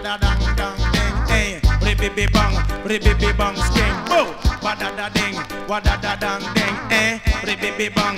da dang dang ding, eh. Ribby bang, sking, boo. Wada ding, wada da dang ding, eh. Ribby bang,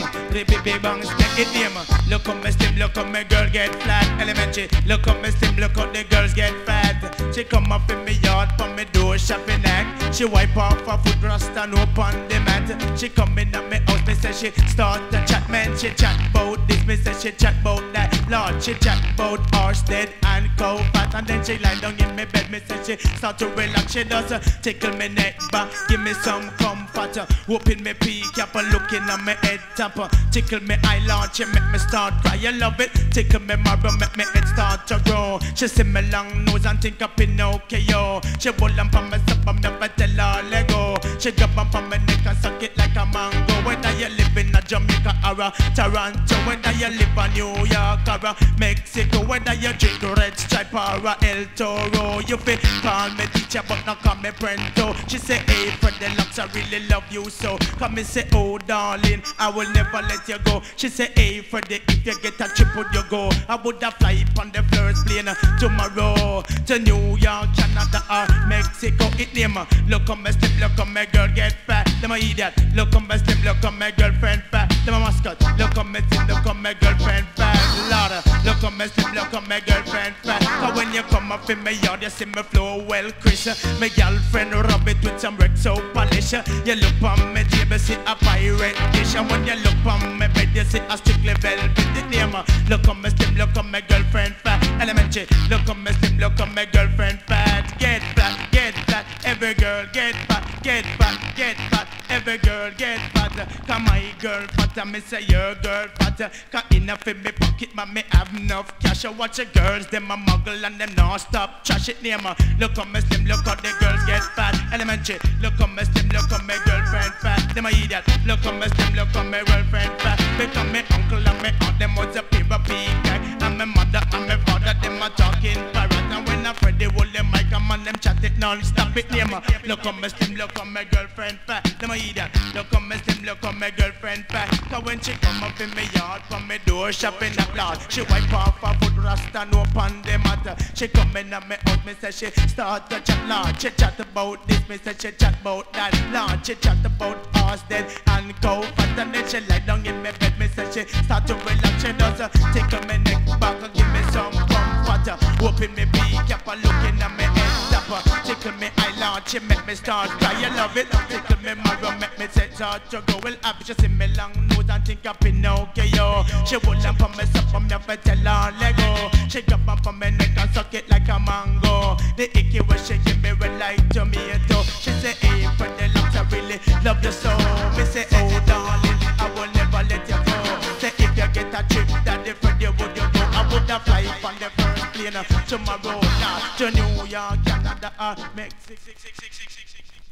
sking. It name. Look on me slim, look on me girl get flat. Elementary. Look on me slim, look on the girls get fat. She come up in me yard, from me door shopping act. She wipe off her foot rust and open the mat. She come in at me house, me say she start to chat, man. She chat about this, me say she chat about that. Lord, she chat about horse dead and cow fat. And then she lie down in me bed, me say she start to relax. She does tickle me neck back, give me some comfort. Open me peak up and looking at me head top. Tickle me eye launch, she make me start cry. You love it, tickle me marrow, make me head start to grow. She see me long nose and think up Pinocchio. She hold on for me up, I'm never tell her let go. She grab on for me neck and suck it like a mango. Whether you live in a Jamaica or a Toronto, whether you live in New York or a Mexico, whether you drink Red Stripe or a El Toro, you feel call me teacher but not call me Prento. She say, hey Freddie Locks, I really love you so. Come me say, oh darling, I will never let you go. She say, hey Freddie, if you get a trip would you go? I would have fly on the first plane tomorrow to New York, Canada or Mexico. It name, look on me slip, look on me girl get fat. Them a idiot, look on me slip, look on me girlfriend fat. Them a mascot, look on me slip, look on me girlfriend fat. Lord, look on me slip, look on me girlfriend fat. Cause when you come up in my yard, you see me flow well, Chris. My girlfriend rub it with some Rexo polish. You look on me table, see a pirate dish. And when you look on me bed, you see a strictly velvet name. Look on me slim, look on my girlfriend fat. Elementary, look on me slim, look on my girlfriend fat. Get fat, every girl get fat, get fat, get fat. Every girl get fat. Cause my girl fat, and me say your girl fat. Cause enough in me pocket, man, me have enough cash. I watch the girls, them a muggle and them non stop trash it name. Look on me slim, look on the girls get fat. Elementary, look on me slim, look on my girlfriend fat. Them a idiot, look on me slim, look on my girlfriend fat. Because me uncle and me aunt, them was a paper pig. And my mother and my father, them a talking parrot. And when I Freddie hold them mic, man, them chat it non-stop it name. Look on me slim, look on my girlfriend fat. Them a idiot, look on me slim, look on my girlfriend fat. Cause when she come up in me yard, from me door shopping at Lord, she wipe off her foot rust and open the mat. She come in at me house, me say she start to chat Lord. She chat about this, me say she chat about that Lord. She chat about horse dead and cow fat. And then she lie down in me bed, me say she start to relax. She does tickle me neck back and give me some comfort. Open me peak up and looking at me head top. Tickle me eye launch, she make me start cry. You love it, tickle me marrow, make me say start to go. Well, happy she see me long nose and think up Pinocchio. She hold on for me up, I'm never tell her let go. She grab on for me neck and suck it like a mango. The icky when she give me red like tomato. She say, hey, Freddie Locks, I really love you so. Me say, oh darling, I will never let you go. Say if you get a trip that the Freddie would you go? I would have fly on the first plane tomorrow, to New York, Canada, or Mexico.